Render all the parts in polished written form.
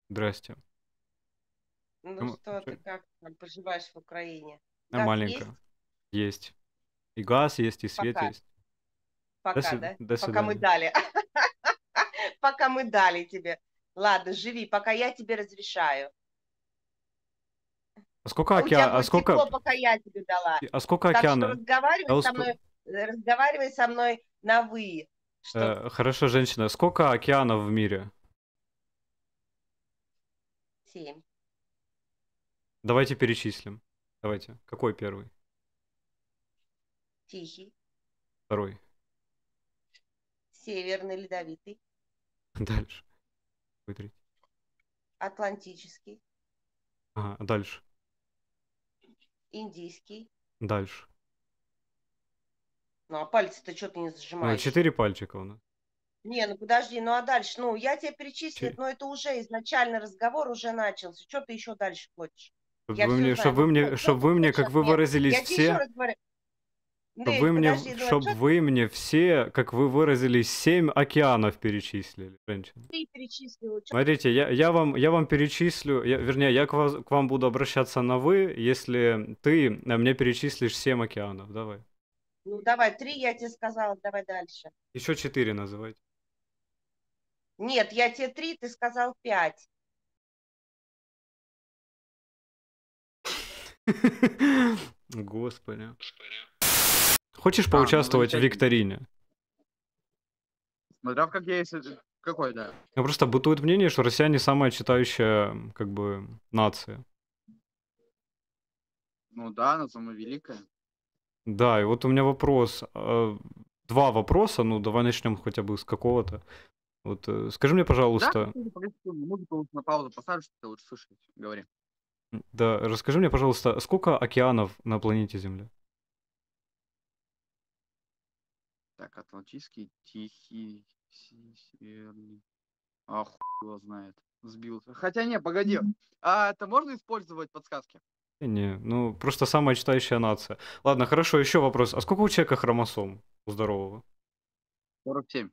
Здрасте. Ну Ну, что чё, ты, как там поживаешь в Украине? Газ есть? нормаленько. Есть. И газ есть, и свет Пока. есть. Пока, да? До Пока мы свидания. дали. Пока мы дали тебе. Ладно, живи, пока я тебе разрешаю. А сколько У тебя океана? будет тепло, пока я тебе дала. А сколько Так что океана? Я разговаривай со мной на «вы». Что Хорошо, женщина. Сколько океанов в мире? 7. Давайте перечислим. Давайте. Какой первый? Тихий, Второй. Северный Ледовитый, Дальше. Какой третий? Атлантический, Ага, дальше. Индийский. Дальше. Ну а пальцы-то что ты не Ну, зажимаешь? 4 пальчика у нас. Не, ну подожди, ну а дальше? Ну, я тебе перечислила, Че- но это уже изначально разговор уже начался. Что ты еще дальше хочешь? Чтоб Я вы все мне, знаю. Ну, что чтоб ты вы мне, хочешь как от вы меня? выразились Я тебе еще все, раз говорю. чтоб Андрей, подожди, ну а чтоб что вы мне все, как вы выразились, 7 океанов перечислили, женщина. ты перечислила? Смотрите, я вам перечислю, вернее, к вам буду обращаться на «вы», если ты мне перечислишь 7 океанов. Давай. Ну, давай, 3 я тебе сказала, давай дальше. Еще 4 называйте. Нет, я тебе 3, ты сказал 5. Господи. Хочешь Ну вы поучаствовать в летаете. викторине? Смотря в какие какой, да. Ну, просто бытует мнение, что россияне самая читающая, как бы, нация. Ну да, она самая великая. Да, и вот у меня вопрос. 2 вопроса, ну, давай начнем хотя бы с какого-то. Вот, скажи мне, Да, пожалуйста, погоди, музыку лучше на паузу поставлю, чтобы ты лучше слышать. Говори. да, расскажи мне, пожалуйста, сколько океанов на планете Земля? Так, Атлантический, Тихий, Северный. А хуй его знает. Сбился. Хотя не, погоди. А это можно использовать подсказки? Не, ну, просто самая читающая нация. Ладно, хорошо, еще вопрос. А сколько у человека хромосом у здорового? 47.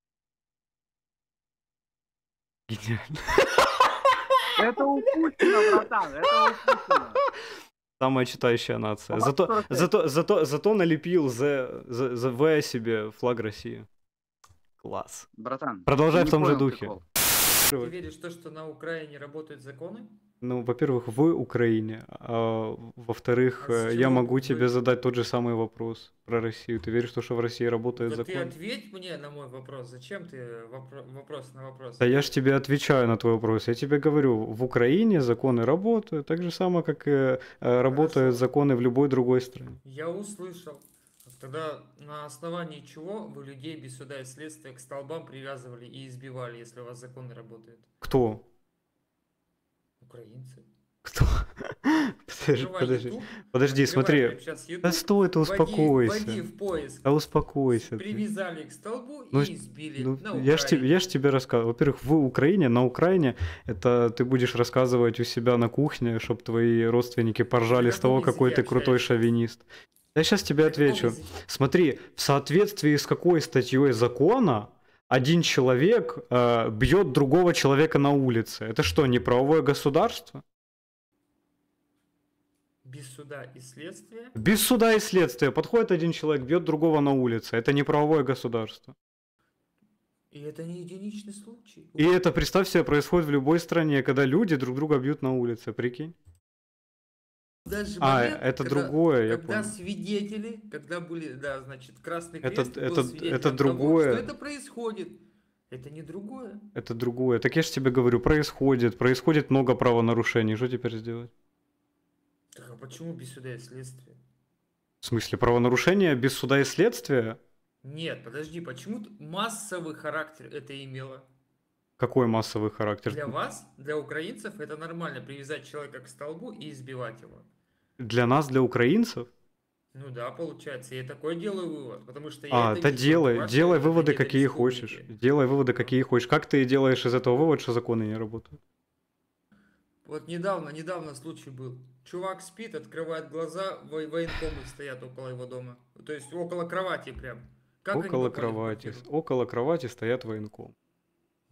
Гениально. Это у Путина, братан, это у Путина. Самая читающая нация. По факту 45. Зато налепил за В себе флаг России. Класс. Братан, ты Продолжай в не том же понял духе. прикол. Ты веришь в то, что на Украине работают законы? Ну, во-первых, в Украине, а во-вторых, А с я чего могу тебе вы? задать тот же самый вопрос про Россию. Ты веришь в то, что в России работает Да ты закон? ответь мне на мой вопрос. Зачем ты вопрос на вопрос Да я ж отвечаешь? тебе отвечаю на твой вопрос. Я тебе говорю, в Украине законы работают, так же само, как и работают Хорошо, законы в любой другой стране. я услышал. Тогда на основании чего вы людей без суда и следствия к столбам привязывали и избивали, если у вас законы работают? Кто? Украинцы. Кто? Открывай Подожди, YouTube, подожди, открывай смотри. прямо сейчас Да YouTube, стой, ты вводи успокойся. в поиск. Да успокойся ты. Привязали к столбу Ну, и избили ну на я ж Украине. тебе рассказывал. Во-первых, в Украине, на Украине, это ты будешь рассказывать у себя на кухне, чтобы твои родственники Ты поржали на с того, каком какой языке ты крутой общаешься? шовинист. Я сейчас тебе На каком отвечу. языке? Смотри, в соответствии с какой статьей закона один человек бьет другого человека на улице? Это что, не правовое государство? Без суда и следствия. Без суда и следствия подходит один человек, бьет другого на улице. Это не правовое государство. И это не единичный случай. И это, представь себе, происходит в любой стране, когда люди друг друга бьют на улице, прикинь. Даже А, момент, это когда, другое, я когда понял. свидетели, когда были, да, значит, Красный Это, Крест был это, это свидетелем того, что другое, это происходит. Это не другое. это другое. Так я же тебе говорю, происходит много правонарушений. Что теперь сделать? Так а почему без суда и следствия? В смысле, правонарушения без суда и следствия? Нет, подожди, почему массовый характер это имело? Какой массовый характер? Для вас, для украинцев, это нормально привязать человека к столбу и избивать его. Для нас, для украинцев? Ну да, получается, я такой делаю вывод, потому что я А, это да вижу, это делай, ваши делай выводы, граждане какие хочешь. республики. Делай выводы, Ну, какие хочешь. Как ты делаешь из этого вывод, что законы не работают? вот недавно случай был. Чувак спит, открывает глаза, военкомы стоят около его дома. То есть около кровати прям. Как они попали в квартиру? Около кровати стоят военком.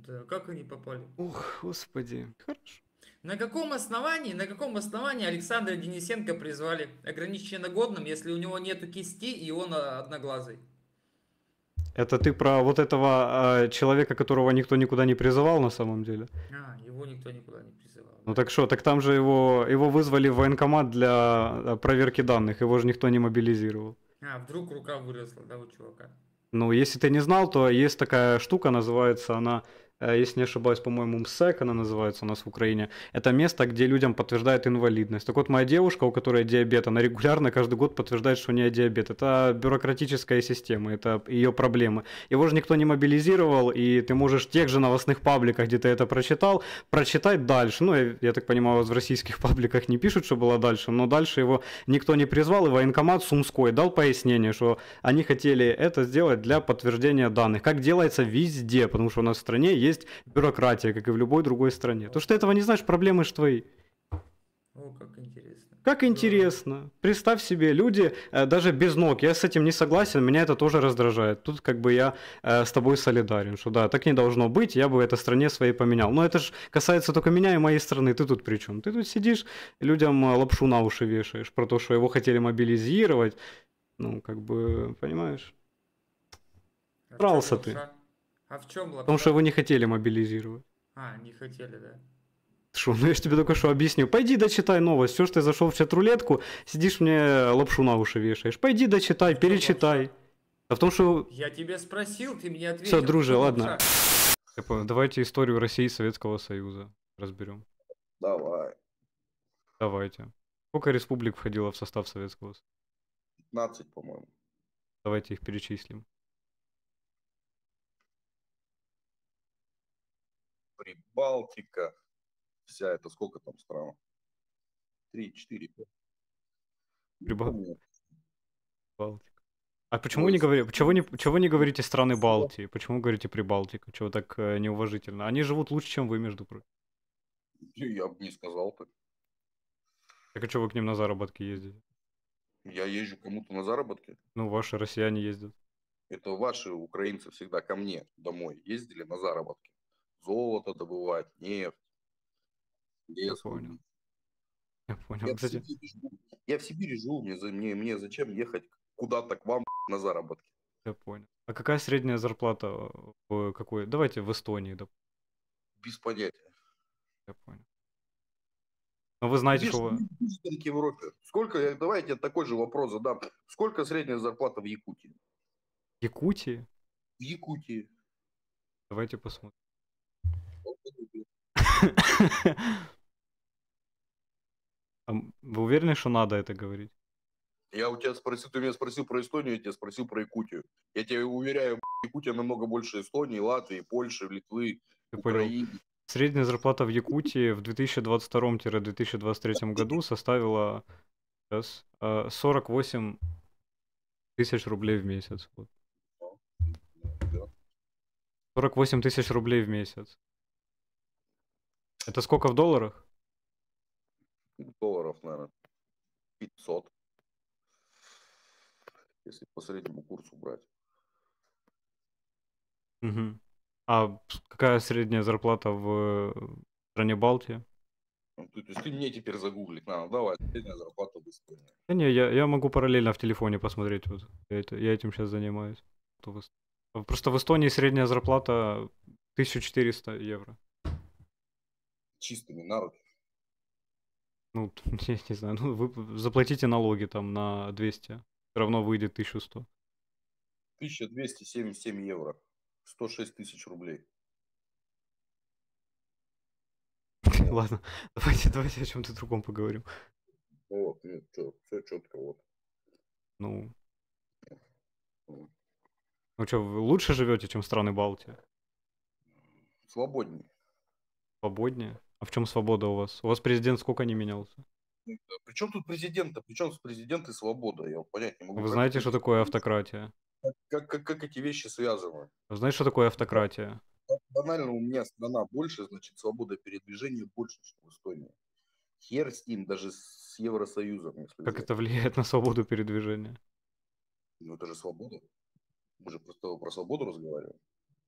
Да, как они попали? Ух, господи. Хорошо. На каком основании Александра Денисенко призвали ограниченно годным, если у него нету кисти и он одноглазый? Это ты про вот этого человека, которого никто никуда не призывал на самом деле? Его никто никуда не призывал. Ну Да. так что, так там же его вызвали в военкомат для проверки данных, его же никто не мобилизировал. Вдруг рука выросла, да, у чувака? Ну, если ты не знал, то есть такая штука, называется она, если не ошибаюсь, по-моему, МСЭК она называется у нас в Украине. Это место, где людям подтверждают инвалидность. Так вот, моя девушка, у которой диабет, она регулярно каждый год подтверждает, что у нее диабет. Это бюрократическая система, это ее проблемы. Его же никто не мобилизировал, и ты можешь в тех же новостных пабликах, где ты это прочитал, прочитать дальше. Ну, я так понимаю, в российских пабликах не пишут, что было дальше, но дальше его никто не призвал, и военкомат Сумской дал пояснение, что они хотели это сделать для подтверждения данных, как делается везде, потому что у нас в стране есть бюрократия, как и в любой другой стране. То, что ты этого не знаешь, проблемы ж твои. О, как интересно. Как интересно. Представь себе, люди даже без ног, я с этим не согласен, меня это тоже раздражает. Тут как бы я с тобой солидарен, что да, так не должно быть, я бы в этой стране своей поменял. Но это же касается только меня и моей страны, ты тут при чем? Ты тут сидишь, людям лапшу на уши вешаешь про то, что его хотели мобилизировать. Ну, как бы, понимаешь? Старался ты. А в чем лапша? Потому что его не хотели мобилизировать. Не хотели, да. Шо, ну я ж тебе только что объясню. Пойди дочитай новость. Все, что ты зашел в чат-рулетку, сидишь мне лапшу на уши вешаешь. Пойди дочитай, перечитай. А в том, что... Я тебя спросил, ты мне ответил. Все, друже, Что ладно. лапша? Давайте историю России и Советского Союза разберем. Давай. Давайте. Сколько республик входило в состав Советского Союза? 15, по-моему. Давайте их перечислим. Прибалтика. Вся это сколько там стран? 3, 4, 5. Прибалтика. А почему не говорите, чего не говорите страны Балтии? Почему говорите Прибалтика? Чего так неуважительно? Они живут лучше, чем вы, между прочим. Я бы не сказал так. Так а что вы к ним на заработки ездите? Я езжу кому-то на заработки. Ну, ваши россияне ездят. Это ваши украинцы всегда ко мне домой ездили на заработки. Золото добывать, нефть, лес. Понял. Я понял. Я, Кстати, в Сибири живу, мне зачем ехать куда-то к вам на заработки? я понял. А какая средняя зарплата в какой? Давайте в Эстонии, да. Без понятия. Я понял. Но вы знаете, Где что вы... в Европе? Сколько, давайте я такой же вопрос задам. Сколько средняя зарплата в Якутии? Якутии? В Якутии. Давайте посмотрим. Вы уверены, что надо это говорить? Я у тебя спросил, ты меня спросил про Эстонию, я тебя спросил про Якутию. Я тебе уверяю, Якутия намного больше Эстонии, Латвии, Польши, Литвы, Я понял. Украины. Средняя зарплата в Якутии в 2022-2023 году составила сейчас, 48 тысяч рублей в месяц. Вот. 48 тысяч рублей в месяц. Это сколько в долларах? Долларов, наверное, 500. Если по среднему курсу брать. Угу. А какая средняя зарплата в стране Балтии? Ну, то есть ты мне теперь загуглить надо. Давай, средняя зарплата в Эстонии. Да не, я могу параллельно в телефоне посмотреть. Вот. Я этим сейчас занимаюсь. Просто в Эстонии средняя зарплата 1400 евро. Чистыми на руки. Ну, я не знаю, ну вы заплатите налоги там на 200. Все равно выйдет 1100. 1277 евро. 106 тысяч рублей. Ладно, давайте о чем-то другом поговорим. Вот, ну что, все четко, вот. Ну что, вы лучше живете, чем страны Балтии? Свободнее. Свободнее? А в чем свобода у вас? У вас президент сколько не менялся? Причем тут президента? Причем президент и свобода? Я понять не могу. Вы знаете, что такое автократия? Как эти вещи связаны? Вы знаете, что такое автократия? Банально, у меня страна больше, значит, свобода передвижения больше, чем в Эстонии. Хер с ним, даже с Евросоюзом. Если Как взять. это влияет на свободу передвижения? Ну это же свобода. Мы же просто про свободу разговариваем.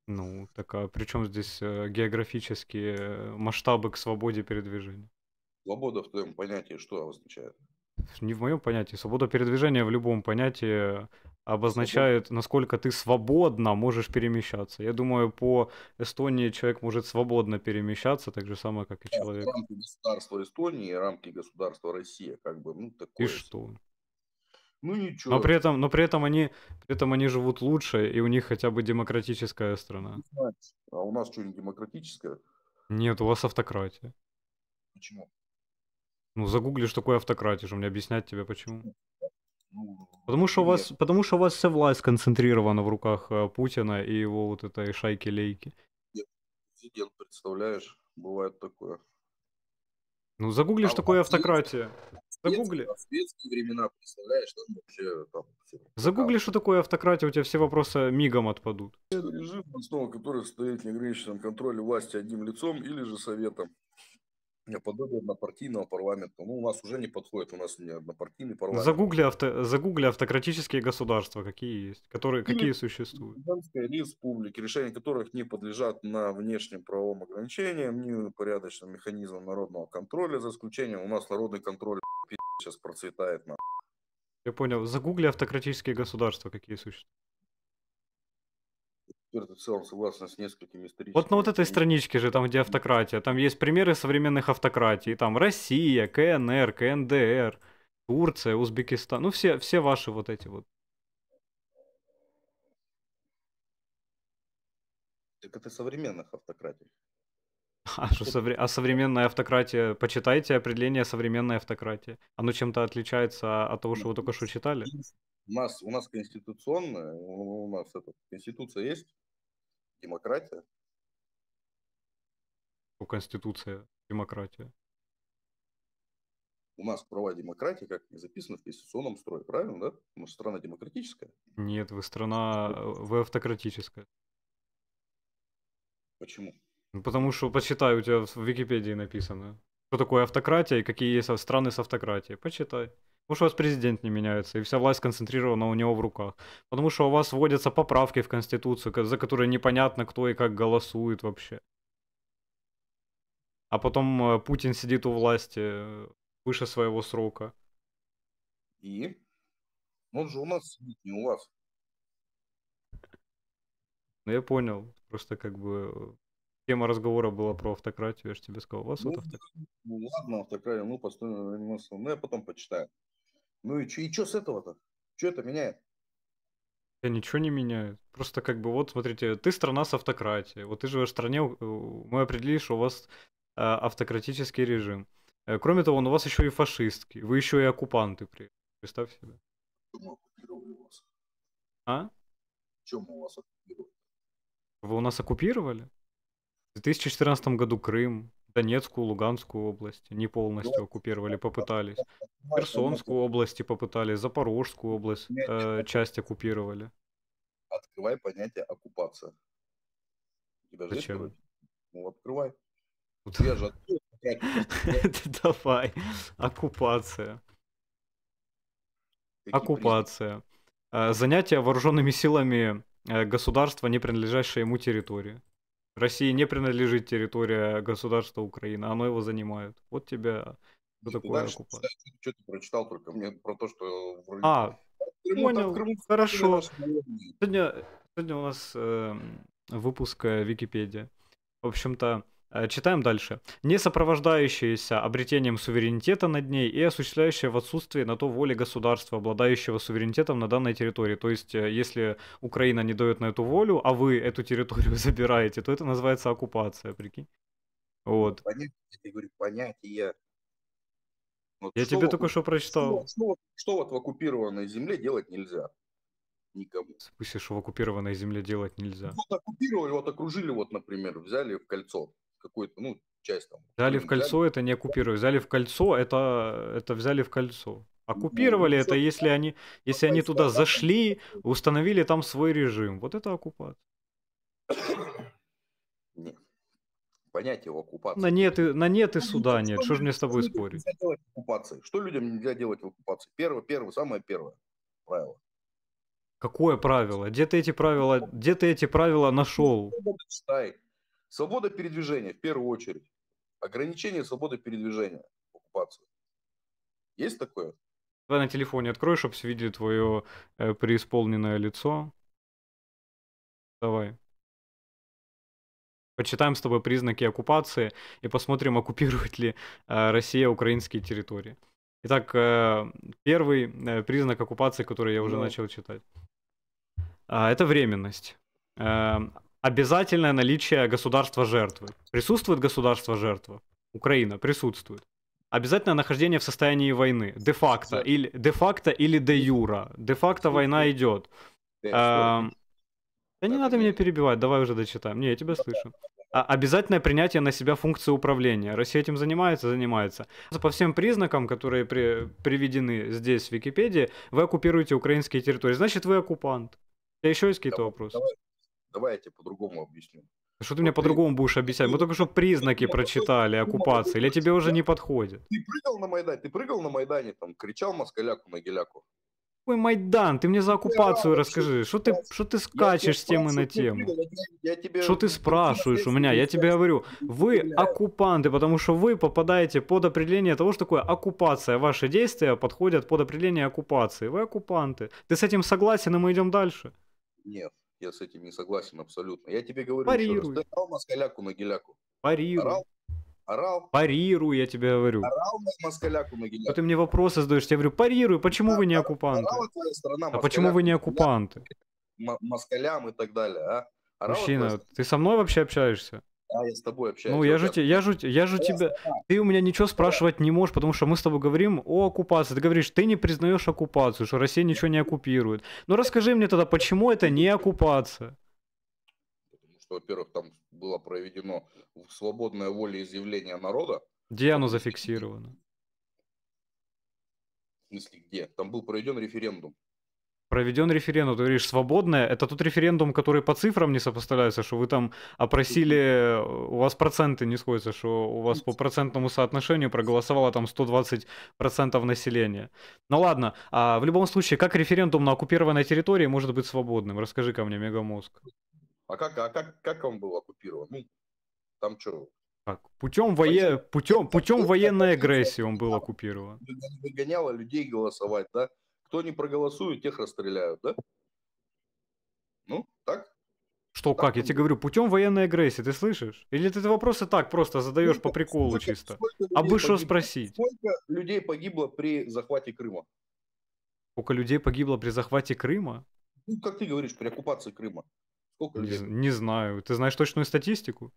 Ну, так а при чем здесь географические масштабы к свободе передвижения? Свобода в твоем понятии что означает? Не в моем понятии. Свобода передвижения в любом понятии Свобода, обозначает, насколько ты свободно можешь перемещаться. Я думаю, по Эстонии человек может свободно перемещаться, так же самое, как и человек. рамки государства Эстонии и рамки государства Россия, как бы, ну, И такое себе. что? Ну, Но ничего, при этом они живут лучше, и у них хотя бы демократическая страна. не знаю. А у нас что-нибудь демократическое? Нет, у вас автократия. Почему? Ну, загугли, что такое автократия, что мне объяснять тебе почему. Ну, Потому что пример. у вас вся власть сконцентрирована в руках Путина и его вот этой шайки-лейки. Президент, представляешь, бывает такое. Ну, загугли, А что такое в автократия. Загугли. в светские времена, представляешь, там вообще там все Загугли, что такое автократия, у тебя все вопросы мигом отпадут. режим, основа которых стоит на ограниченном контроле власти одним лицом или же советом. Подобие однопартийного парламента. Ну, у нас уже не подходит, у нас не однопартийный парламент. Загугли автократические государства, какие есть, какие существуют. Президентской республики, решения которых не подлежат на внешним правовым ограничениям, ни порядочным механизмам народного контроля, за исключением у нас народный контроль сейчас процветает. Я понял. Загугли автократические государства, какие существуют. Теперь ты в целом согласен с несколькими историческими... Вот на вот этой страничке же, там где автократия, там есть примеры современных автократий. Там Россия, КНР, КНДР, Турция, Узбекистан. Ну, все ваши вот эти вот. Так это современных автократий. А современная автократия, почитайте определение современной автократии. Оно чем-то отличается от того, что вы только что читали? У нас конституционная, у нас конституция есть, демократия. У Конституция, демократия. У нас права демократии, как записано в конституционном строе, правильно, да? У нас страна демократическая. Нет, вы автократическая. Почему? Ну, потому что, почитай, у тебя в Википедии написано, что такое автократия и какие есть страны с автократией. Почитай. Потому что у вас президент не меняется, и вся власть сконцентрирована у него в руках. Потому что у вас вводятся поправки в Конституцию, за которые непонятно, кто и как голосует вообще. А потом Путин сидит у власти выше своего срока. И? Он же у нас сидит, не у вас. Ну, я понял. Просто как бы тема разговора была про автократию, я же тебе сказал. У вас вот автократия. Ну ладно, автократия, ну постоянно, ну я потом почитаю. Ну и что с этого-то? Что это меняет? Я ничего не меняет. Просто как бы вот, смотрите, ты страна с автократией. Вот ты живешь в стране, мы определили, что у вас автократический режим. Кроме того, он у вас еще и фашистский. Вы еще и оккупанты, представь себе. Чем мы оккупировали вас? А? Чем мы вас оккупировали? Вы у нас оккупировали? В 2014 году Крым, Донецкую, Луганскую области не полностью оккупировали, попытались. Херсонскую область попытались, Запорожскую область часть оккупировали. Открывай понятие оккупация. У тебя же есть Зачем? вроде? Ну, открывай. Вот. Я же открыл. Давай. Оккупация. Оккупация. Занятие вооруженными силами государства, не принадлежащее ему территории. России не принадлежит территория государства Украина, оно его занимает. Вот тебя, что такое оккупация. Что ты прочитал только мне про то, что... Понял, хорошо. Сегодня у нас выпуск Википедия. В общем-то, читаем дальше. Не сопровождающиеся обретением суверенитета над ней и осуществляющие в отсутствии на то воли государства, обладающего суверенитетом на данной территории. То есть, если Украина не дает на эту волю, а вы эту территорию забираете, то это называется оккупация, прикинь. Вот. Понятие, я говорю, понятие. Вот я тебе только что прочитал. Что вот в оккупированной земле делать нельзя? Никому. В смысле, что в оккупированной земле делать нельзя? Вот оккупировали, вот окружили, вот, например, взяли в кольцо какую-то, ну, часть там. Взяли в кольцо, это не оккупировали. Взяли в кольцо, это взяли в кольцо. Оккупировали это, если они туда зашли, установили там свой режим. Вот это оккупация. Нет. Понятие оккупации. На нет и суда нет. Что же мне с тобой спорить? Что людям нельзя делать в оккупации? Самое первое правило. Какое правило? Где ты эти правила нашел? Свобода, читай. Свобода передвижения в первую очередь. Ограничение свободы передвижения в оккупации. Есть такое? Давай на телефоне открой, чтобы все видели твое преисполненное лицо. Давай. Почитаем с тобой признаки оккупации и посмотрим, оккупирует ли Россия украинские территории. Итак, первый признак оккупации, который я уже начал читать. Это временность. Обязательное наличие государства жертвы. Присутствует государство жертва? Украина присутствует. Обязательное нахождение в состоянии войны. Де-факто или де-юра. Де-факто война идет. Да не надо меня перебивать, давай уже дочитаем. Не, я тебя слышу. Обязательное принятие на себя функции управления. Россия этим занимается? Занимается. По всем признакам, которые приведены здесь в Википедии, вы оккупируете украинские территории. Значит, вы оккупант. У тебя еще есть какие-то вопросы? Давай я тебе по-другому объясню. Что ты мне по-другому будешь объяснять? Мы только что признаки прочитали оккупации. Или тебе уже не подходит? Ты прыгал на Майдане, там, кричал москаляку на геляку. Какой Майдан? Ты мне за оккупацию расскажи. Что ты скачешь с темы на тему? Что ты спрашиваешь у меня? Я тебе говорю, вы оккупанты, потому что вы попадаете под определение того, что такое оккупация. Ваши действия подходят под определение оккупации. Вы оккупанты. Ты с этим согласен, и мы идем дальше? Нет, я с этим не согласен абсолютно. Я тебе говорю Парируй. еще раз. Ты орал москаляку на геляку? Парируй. Орал? Парируй, я тебе говорю. Орал на москаляку на геляку? Ты мне вопросы задаешь, я говорю, парируй, почему вы не оккупанты? Орала твоя сторона А почему вы не оккупанты? Москалям и так далее, а? Орала Мужчина, твоя ты со мной вообще общаешься? Да, я с тобой общаюсь. Ну, я же тебя... Ты у меня ничего спрашивать не можешь, потому что мы с тобой говорим о оккупации. Ты говоришь, ты не признаешь оккупацию, что Россия ничего не оккупирует. Ну, расскажи мне тогда, почему это не оккупация? Потому что, во-первых, там было проведено свободное волеизъявление народа. Где оно зафиксировано? В смысле, где? Там был проведен референдум. Проведен референдум, ты говоришь, свободное, это тот референдум, который по цифрам не сопоставляется, что вы там опросили, у вас проценты не сходятся, что у вас по процентному соотношению проголосовало там 120% населения. Ну ладно, а в любом случае, как референдум на оккупированной территории может быть свободным? Расскажи-ка мне, Мегамозг. А как он был оккупирован? Ну, там что? Как? Путем военной агрессии он был оккупирован. Выгоняло людей голосовать, да? Кто не проголосует, тех расстреляют, да? Ну, так? Что, так как? Я тебе говорю, путем военной агрессии, ты слышишь? Или ты вопросы так просто задаешь по приколу чисто? А бы что спросить? Сколько людей погибло при захвате Крыма? Сколько людей погибло при захвате Крыма? Ну, как ты говоришь, при оккупации Крыма. Сколько людей? Не знаю. Ты знаешь точную статистику?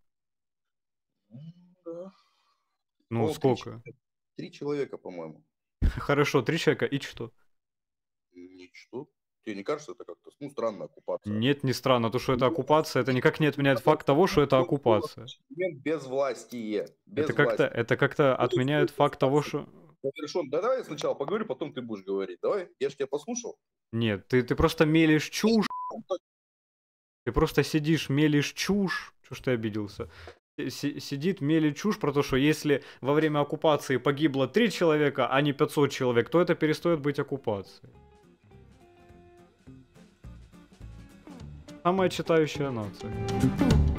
Да. Ну, сколько? 3 человека, по-моему. Хорошо, 3 человека, и что? Ничто. Тебе не кажется, это как-то странная оккупация? Нет, не странно. То, что это оккупация, это никак не отменяет факт того, что это оккупация. Безвластие. Это как-то отменяет факт того, что... Хорошо, да давай я сначала поговорю, потом ты будешь говорить. Давай, я же тебя послушал. Нет, ты просто мелешь чушь. Ты просто сидишь, мелешь чушь. Чё ж ты обиделся? Сидит, мелит чушь про то, что если во время оккупации погибло 3 человека, а не 500 человек, то это перестает быть оккупацией. Самая читающая нация.